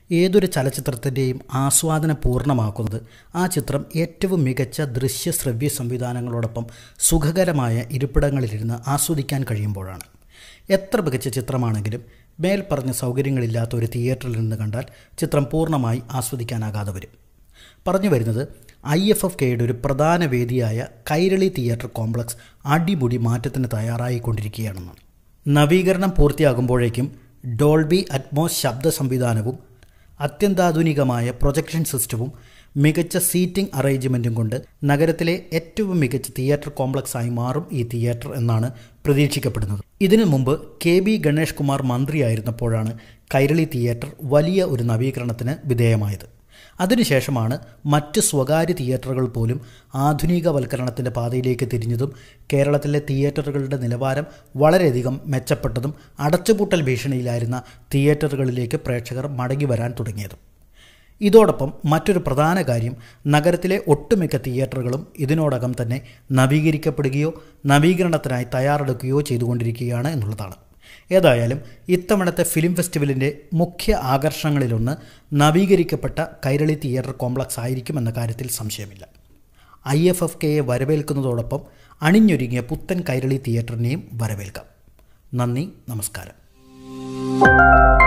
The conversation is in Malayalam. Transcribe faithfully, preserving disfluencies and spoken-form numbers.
ഏതൊരു ചലച്ചിത്രത്തിൻ്റെയും ആസ്വാദനം പൂർണ്ണമാക്കുന്നത് ആ ചിത്രം ഏറ്റവും മികച്ച ദൃശ്യ ശ്രവ്യ സംവിധാനങ്ങളോടൊപ്പം സുഖകരമായ ഇരിപ്പിടങ്ങളിലിരുന്ന് ആസ്വദിക്കാൻ കഴിയുമ്പോഴാണ്. എത്ര മികച്ച ചിത്രമാണെങ്കിലും മേൽപ്പറഞ്ഞ സൗകര്യങ്ങളില്ലാത്ത ഒരു തിയേറ്ററിൽ നിന്ന് കണ്ടാൽ ചിത്രം പൂർണ്ണമായി ആസ്വദിക്കാനാകാതെ വരും. പറഞ്ഞു വരുന്നത് ഐ എഫ് എഫ് കെയുടെ ഒരു പ്രധാന വേദിയായ കൈരളി തിയേറ്റർ കോംപ്ലക്സ് അടിമുടി മാറ്റത്തിന് തയ്യാറായിക്കൊണ്ടിരിക്കുകയാണെന്നാണ്. നവീകരണം പൂർത്തിയാകുമ്പോഴേക്കും ഡോൾബി അറ്റ്മോസ് ശബ്ദ സംവിധാനവും അത്യന്താധുനികമായ പ്രൊജക്ഷൻ സിസ്റ്റവും മികച്ച സീറ്റിംഗ് അറേഞ്ച്മെൻറ്റും കൊണ്ട് നഗരത്തിലെ ഏറ്റവും മികച്ച തിയേറ്റർ കോംപ്ലക്സായി മാറും ഈ തിയേറ്റർ എന്നാണ് പ്രതീക്ഷിക്കപ്പെടുന്നത്. ഇതിനു മുമ്പ് കെ ബി ഗണേഷ് കുമാർ മന്ത്രിയായിരുന്നപ്പോഴാണ് കൈരളി തിയേറ്റർ വലിയ ഒരു നവീകരണത്തിന് വിധേയമായത്. അതിനുശേഷമാണ് മറ്റ് സ്വകാര്യ തിയേറ്ററുകൾ പോലും ആധുനികവൽക്കരണത്തിൻ്റെ പാതയിലേക്ക് തിരിഞ്ഞതും കേരളത്തിലെ തിയേറ്ററുകളുടെ നിലവാരം വളരെയധികം മെച്ചപ്പെട്ടതും അടച്ചുപൂട്ടൽ ഭീഷണിയിലായിരുന്ന തിയേറ്ററുകളിലേക്ക് പ്രേക്ഷകർ മടങ്ങി വരാൻ തുടങ്ങിയതും. ഇതോടൊപ്പം മറ്റൊരു പ്രധാന കാര്യം നഗരത്തിലെ ഒട്ടുമിക്ക തിയേറ്ററുകളും ഇതിനോടകം തന്നെ നവീകരിക്കപ്പെടുകയോ നവീകരണത്തിനായി തയ്യാറെടുക്കുകയോ ചെയ്തുകൊണ്ടിരിക്കുകയാണ് എന്നുള്ളതാണ്. ഏതായാലും ഇത്തവണത്തെ ഫിലിം ഫെസ്റ്റിവലിൻ്റെ മുഖ്യ ആകർഷണങ്ങളിലൊന്ന് നവീകരിക്കപ്പെട്ട കൈരളി തിയേറ്റർ കോംപ്ലക്സ് ആയിരിക്കുമെന്ന കാര്യത്തിൽ സംശയമില്ല. ഐ എഫ് എഫ് കെയെ വരവേൽക്കുന്നതോടൊപ്പം അണിഞ്ഞൊരുങ്ങിയ പുത്തൻ കൈരളി തിയേറ്ററിനെയും വരവേൽക്കാം. നന്ദി, നമസ്കാരം.